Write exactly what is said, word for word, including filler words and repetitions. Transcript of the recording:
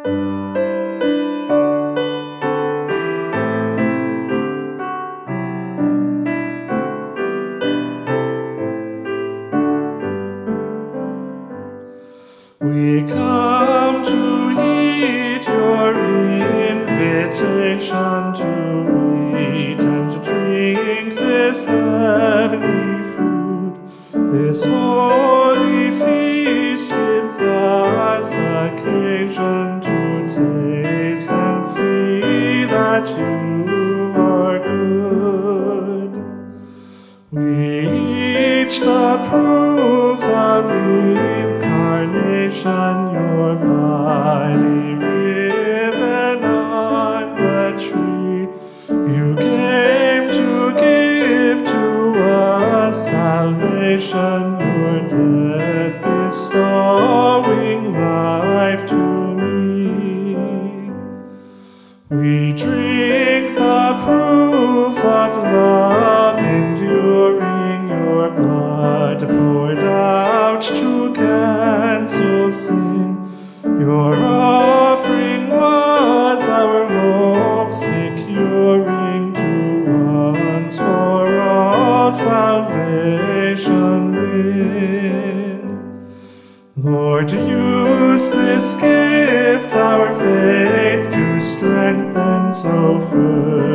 We come to heed your invitation to eat and to drink this heavenly food. This holy feast gives us occasion to taste and see that you are good. We each the proof of incarnation, your body riven on the tree. You came to give to us salvation, your death bestowing life to me. We drink the proof of love enduring, your blood poured out to cancel sin. Your offering was our hope, securing to once for all salvation win. Lord, use this gift, our faith, to strengthen so firm.